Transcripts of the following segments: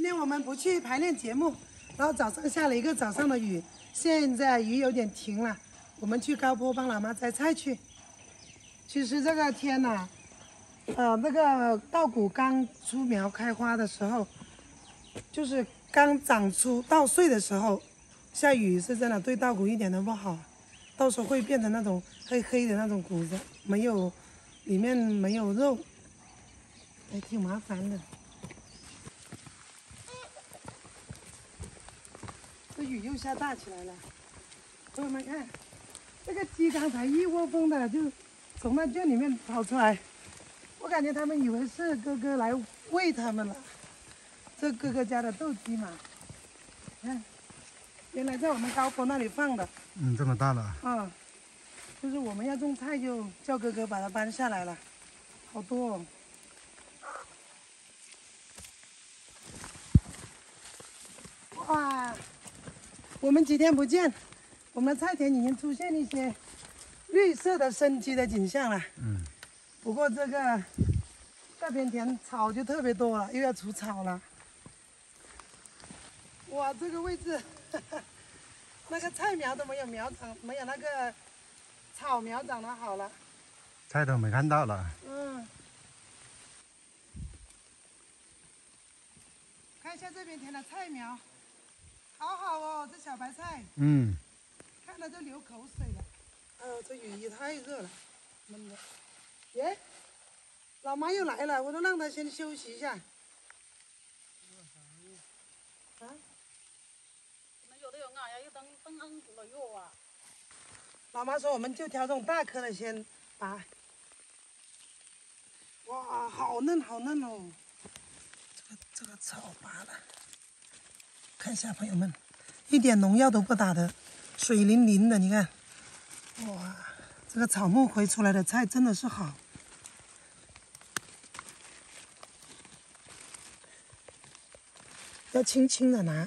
天我们不去排练节目，然后早上下了一个早上的雨，现在雨有点停了，我们去高坡帮老妈摘菜去。其实这个天呐，那个稻谷刚出苗开花的时候，就是刚长出稻穗的时候，下雨是真的对稻谷一点都不好，到时候会变成那种黑黑的那种谷子，里面没有肉，还挺麻烦的。这雨又下大起来了，朋友们看，这个鸡刚才一窝蜂的就从那圈里面跑出来，我感觉他们以为是哥哥来喂他们了。这哥哥家的斗鸡嘛，看，原来在我们高坡那里放的。 这么大了。 就是我们要种菜，就叫哥哥把它搬下来了，好多哦。哇！我们几天不见，我们菜田已经出现一些绿色的生机的景象了。不过这边田草就特别多了，又要除草了。哇，这个位置，那个菜苗都没有没有那个草苗长得好了。 菜都没看到了。 看一下这边田的菜苗。好好哦，这小白菜，看了都流口水了。这雨也太热了，闷的。耶，老妈又来了，我都让她先休息一下。那有的有啊，要等安住了药啊。 老妈说我们就挑这种大颗的先拔。哇，好嫩好嫩哦！这个草拔了。看一下，朋友们，一点农药都不打的，水灵灵的，你看，哇，这个草木回出来的菜真的是好。要轻轻的拿。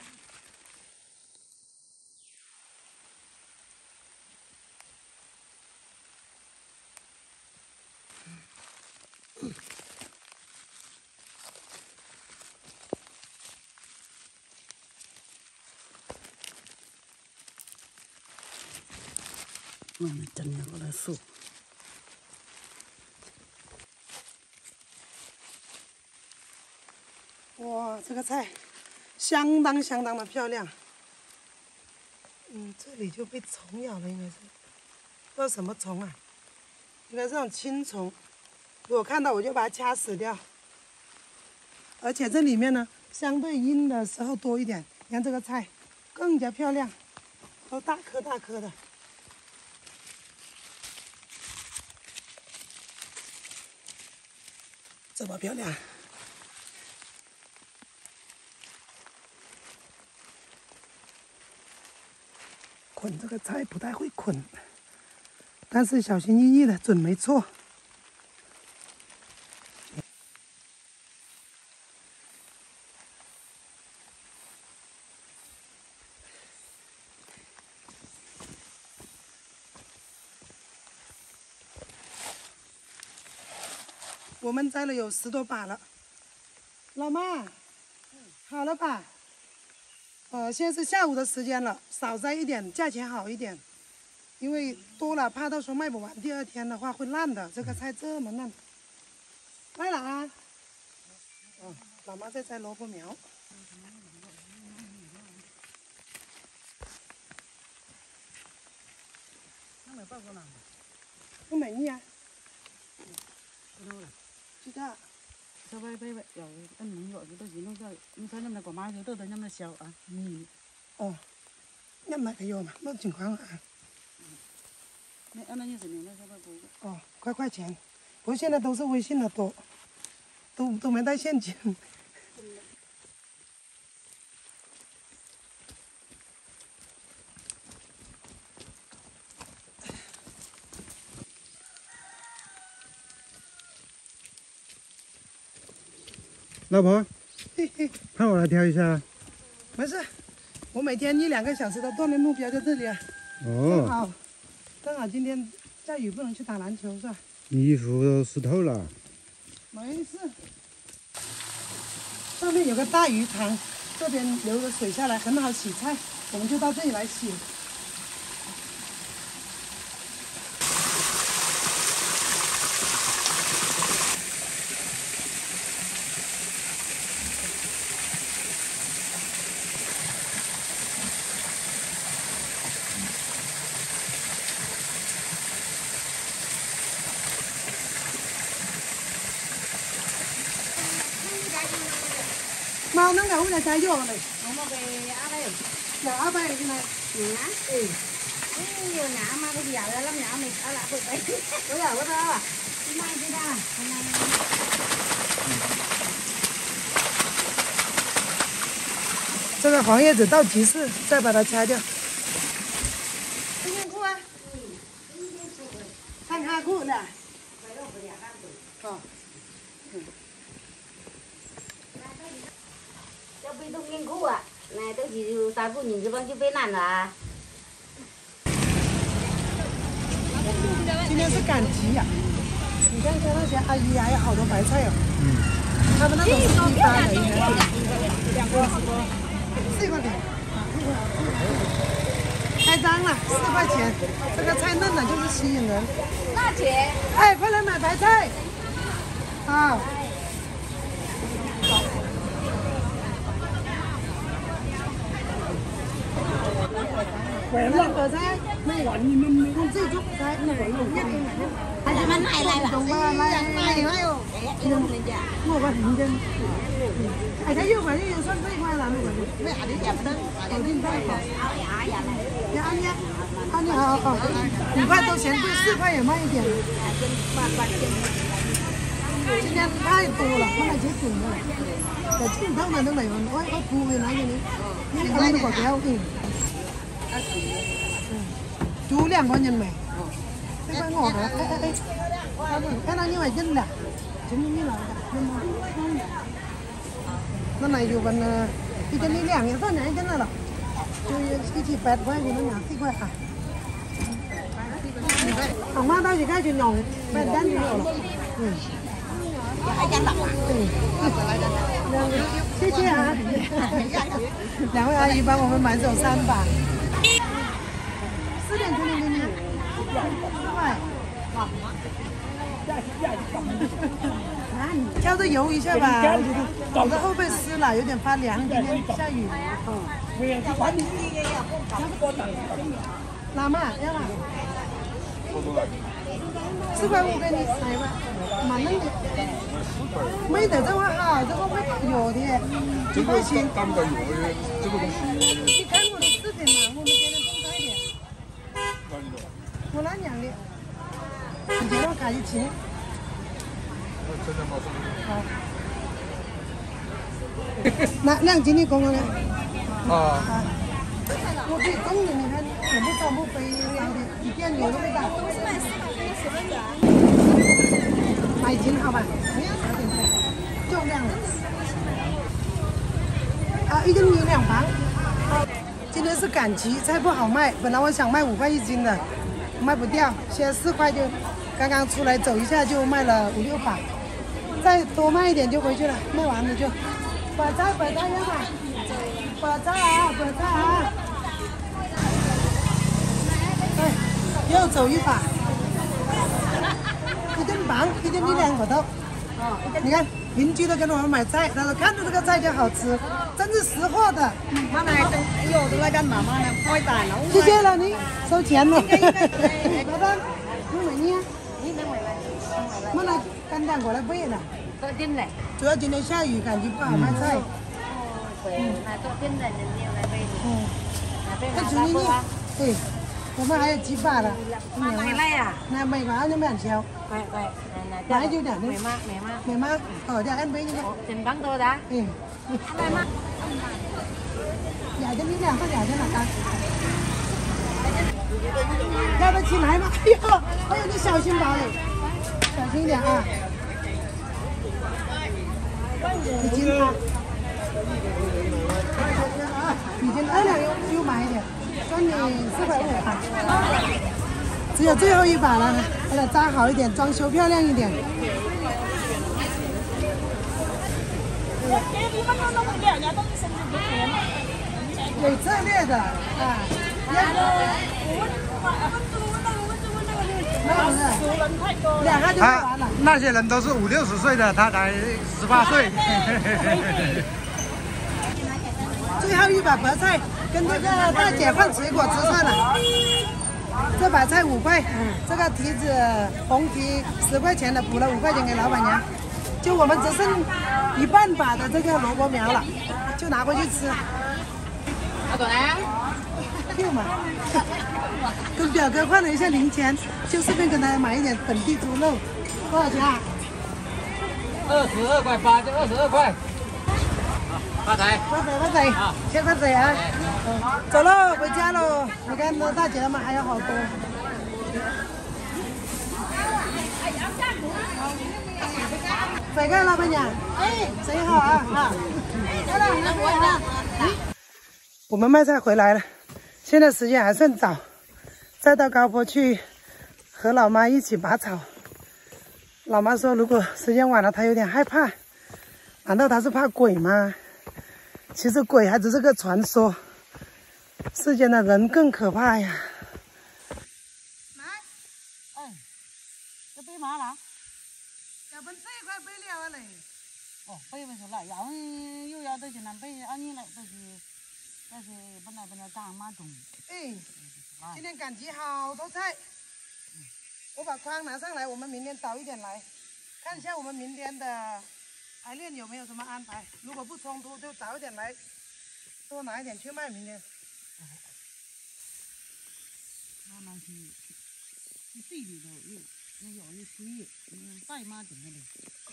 真的我来数。 哇，这个菜相当的漂亮。这里就被虫咬了，应该是，不知道什么虫啊，应该是这种青虫。如果看到我就把它掐死掉。而且这里面呢，相对阴的时候多一点。你看这个菜，更加漂亮，都大颗大颗的。这么漂亮。捆这个菜不太会捆，但是小心翼翼的准没错。我们摘了有10多把了，老妈，好了吧？现在是下午的时间了，少摘一点，价钱好一点，因为多了怕到时候卖不完，第2天的话会烂的。这个菜这么嫩，来了啊！老妈在摘萝卜苗。 那没办法了。 不满意啊？知道。 稍微有能有就都是那个，你看那个妈就都那么小啊， 那个有嘛？那情况啊。 那意思你那稍微不。 快块钱，不过现在都是微信的多，都没带现金。 老婆，看我来挑一下。 没事，我每天1、2个小时的锻炼目标在这里啊。正好今天下雨不能去打篮球是吧？ 你衣服都湿透了。 没事。 上面有个大鱼塘，这边流着水下来，很好洗菜，我们就到这里来洗。mau nắng đầu là trái vô này. Không có về ở đây. Là ở đây cái này. Nhá. Ừ. Nhiều nhá mà bây giờ là lắm nhá mình ở lại vậy. Bây giờ có đâu à? Hôm nay đi ra. Hôm nay. 这个黄叶子到集市再把它掐掉。冬天裤啊？看哈裤的。哦。 Cho bên đông nghiên cứu ạ. Này tôi chỉ ta cũng nhìn cái băng chứ bên này là. 今天是赶集呀、你看看那些阿姨还有好多白菜哦。他们那种是批发的，应该是4块钱。开张了，4块钱。这个菜嫩的，就是吸引人。 大姐， 哎，快来买白菜！好。那白菜，那你自己做白菜，那我用。 还是蛮爱来了。 懂吧？来哦。我把平均。哎，他又管又算这块了，那个。没啥的，也不能。我给你看好。呀，安妮好哦，5块都嫌贵，4块也卖一点。今天太多了，我来接准了。在镜头那都来，我铺回来给你。你看那个表，猪2块钱卖。这块我看到你买真的，真的你来的，那này dù vẫn đi chân đi lẻng thì thôi nhảy chân là cái chỉ 8 块thì nó nhả 10 块à. Ở ngoài tao chỉ khai chuyện nhỏ, bên chân thì nhỏ. Chị hả? 2位阿姨帮我们买走3把。4点钟给你，4块。浇着油一下吧，我的后背湿了，有点发凉，今天下雨。拿嘛，要嘛？4块5给你来吧，蛮嫩的。没得这么好，这个味道有的，几块钱。 当的有的这个东西。 你看我的视频嘛，我们今天种菜的。我那养的，你给我卡一起。 好，那2斤你公公呢？啊。我可以种的，你看全部装不肥一样的，一点油都没打。买斤好吧？重量的。啊，1斤米2磅。今天是赶集，菜不好卖，本来我想卖5块1斤的，卖不掉，现在4块就，刚刚出来走一下就卖了5、6把。 再多卖一点就回去了，卖完了就。白菜要买，白菜啊！对，又走1把，1斤半，1斤2个头。你看邻居都跟我们买菜，他说看着这个菜就好吃，真是识货的。 妈来等，有的来干妈妈呢，开单了。 谢谢了你，收钱了。老板，你买你啊？妈来干单过来背了。 tôi tin này. 主要今天下雨，赶集不好卖菜。 Là tôi tin là nhiều là về. 看主意你，对，我们还有几把了。 买来呀？ 那每把就2条。买就2条。美吗？哦，叫anh bấy nhiêu? Trình bắn tôi đã. Ừ. Dạ cho miếng 2块2千了啊。要得起来吗？哎呦，你小心吧，小心一点啊。 1斤啊，1斤2两又买一点，算你4块5吧。只有最后1把了，把它扎好一点，装修漂亮一点。 有策略的啊。两个就完了。 那些人都是50、60岁的，他才18岁。 最后一把白菜跟这个大姐换水果吃算了。这把菜5块，这个提子红提10块钱的，补了5块钱给老板娘。就我们只剩1半把的这个萝卜苗了，就拿回去吃。 老总呢？ 就嘛，跟表哥换了一下零钱，就顺便跟他买一点本地猪肉，多少钱啊 22块8，就22块。发财！ 发财！先发财啊！走喽，回家喽。你看那大姐他们还有好多。再看老板娘，哎，谁好啊？啊，我们卖菜回来了，现在时间还算早，再到高坡去和老妈一起拔草。老妈说，如果时间晚了，她有点害怕。难道她是怕鬼吗？其实鬼还只是个传说，世间的人更可怕呀。 这背嘛啦？ 要本这一块背了嘞。 哦，背不出来，又要到现在背，按你来都是，但是本来长嘛重。 哎，今天赶集好多菜，我把筐拿上来，我们明天早一点来，看一下我们明天的排练有没有什么安排。如果不冲突，就早一点来，多拿一点去卖明天。 慢慢去水里头有水，带嘛点的嘞。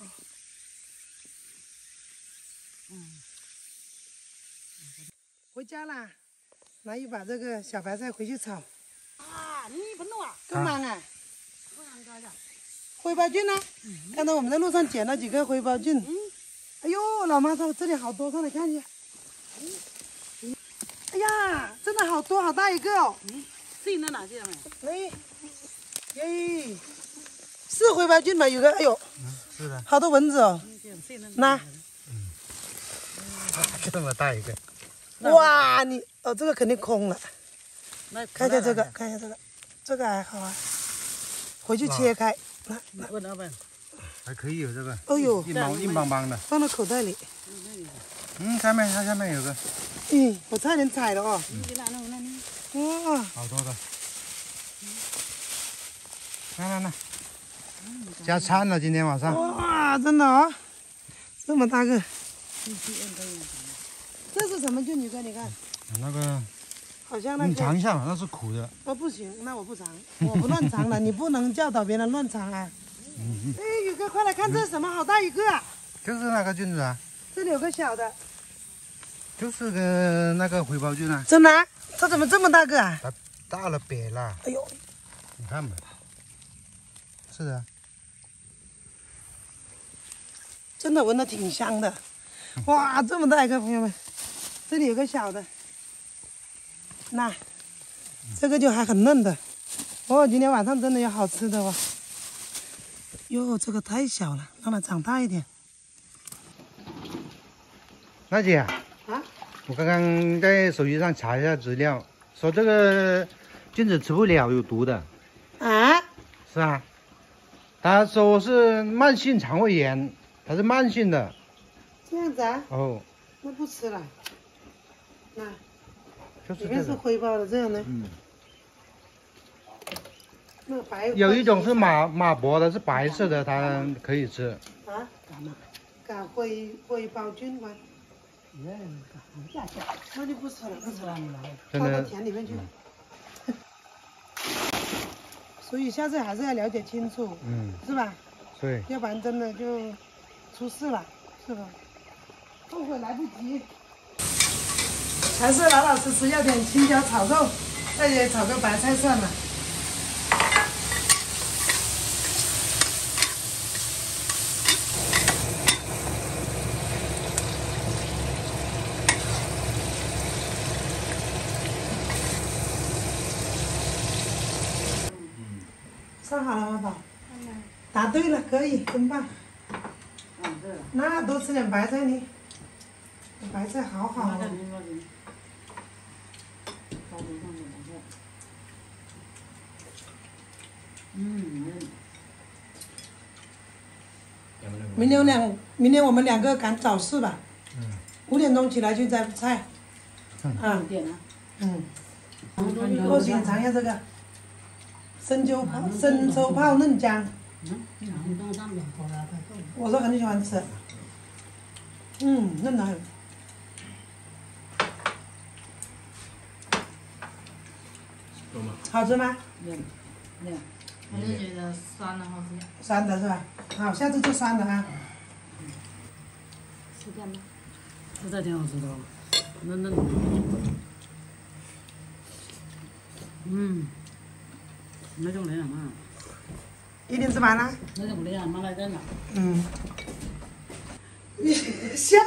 回家啦，拿一把这个小白菜回去炒。 啊，你不弄啊？ 干嘛啊？灰包菌呢？看到我们在路上捡了几个灰包菌。哎呦，老妈说这里好多，上来看一下。哎呀，真的好多，好大一个哦。 这那哪去了没？ 哎，耶，是灰包菌吧？有个，哎呦， 是的， 好多蚊子哦。那， 这么大一个。 哇，你哦，这个肯定空了。看一下这个，看一下这个，这个还好啊。回去切开， 问老板， 还可以有这个。 哦呦， 硬邦邦的。 放到口袋里。 下面有个。 我差点踩了哦。哇， 好多的。来，加餐了，今天晚上。 哇，真的啊，这么大个。这是什么菌？你看， 那个， 好像那个。 你尝一下，那是苦的。 哦，不行，那我不尝，我不乱尝的，你不能教导别人乱尝啊。哎，宇哥，快来看这是什么，好大一个啊！ 就是那个菌子啊。 这里有个小的。 就是个那个灰包菌啊。 真的啊？它怎么这么大个啊？ 它大了瘪了。 哎呦， 你看吧。是的。 真的闻得挺香的。哇，这么大一个，朋友们，这里有个小的。那，这个就还很嫩的。哦，今天晚上真的有好吃的哦。哟，这个太小了，让它长大一点。 娜姐。 啊？ 我刚刚在手机上查一下资料，说这个菌子吃不了，有毒的。 啊？ 是啊。他说是慢性肠胃炎，它是慢性的。 这样子啊？ 哦。 那不吃了。那。 就是里面是灰包的这样的。那白。 有一种是马博的，是白色的，它可以吃。 啊？干灰包菌吗？那就不吃了，放到田里面去。所以下次还是要了解清楚，是吧？ 对。 要不然真的就出事了，是吧？后悔来不及。还是老老实实要点青椒炒肉，再炒个白菜算了。上好了吗，宝？答对了，可以，真棒。那多吃点白菜呢。 白菜好好哦。明天我们2个赶早市吧。5点钟起来去摘菜。啊。洛西，你尝一下这个。生抽泡嫩姜。我是很喜欢吃。嫩的很。好吃吗？ 我就觉得酸的好吃。 酸的是吧？好，下次做酸的啊。 吃点吗？ 实在挺好吃的，嫩嫩的。那种那样嘛。 一定吃完了。 那种那样嘛来点了。 你笑。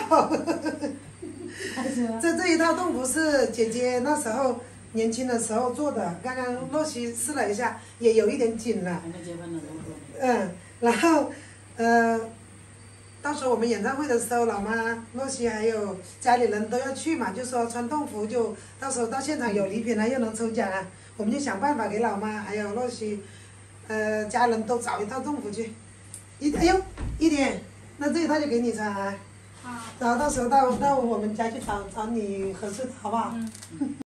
这一套豆腐是姐姐那时候年轻的时候做的，刚刚洛西试了一下，也有一点紧了。然后到时候我们演唱会的时候，老妈、洛西还有家里人都要去嘛，就说穿洞服，就到时候到现场有礼品了，又能抽奖啊，我们就想办法给老妈还有洛西，家人都找一套洞服去。哎呦，一点，那这一套就给你穿啊。然后到时候到我们家去找你合适的好不好？